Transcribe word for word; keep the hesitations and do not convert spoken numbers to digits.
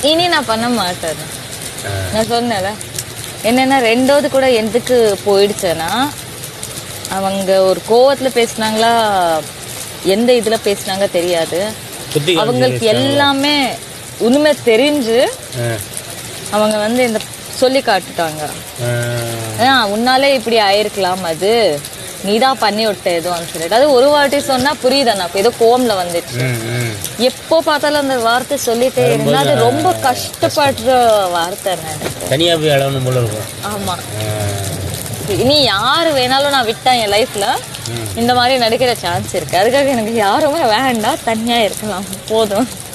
இனி நான் பண்ண மாட்டேன். நான் சொன்னேன்ல என்னன்னா ரெண்டாவது கூட எதுக்கு போயிடுச்சேன்னா அவங்க ஒரு கோவத்துல பேசினாங்களா எந்த இதுல பேசினாங்க தெரியாது. அவங்களுக்கு எல்லாமே உண்மை தெரிஞ்சு அவங்க வந்து இந்த சொல்லி காட்டுட்டாங்க. உன்னாலே இப்படி ஆயிருக்கலாம், அது நீதான் பண்ணி விட்ட எதுவும் சொல்லிட்டு. அது ஒரு வாட்டி சொன்னா புரியுதாண்ணா, ஏதோ கோவம்ல வந்துச்சு. எப்போ பார்த்தாலும் அந்த வார்த்தை சொல்லிட்டே இருந்தா அது ரொம்ப கஷ்டப்படுற வார்த்தை. தனியா போய் அழகணும் போல இருக்கும். ஆமா, இனி யாரு வேணாலும் நான் விட்டேன் என் லைஃப்ல இந்த மாதிரி நடிக்கிற சான்ஸ் இருக்கு. அதுக்காக எனக்கு யாருமே வேண்டாம், தனியா இருக்கலாம் போதும்.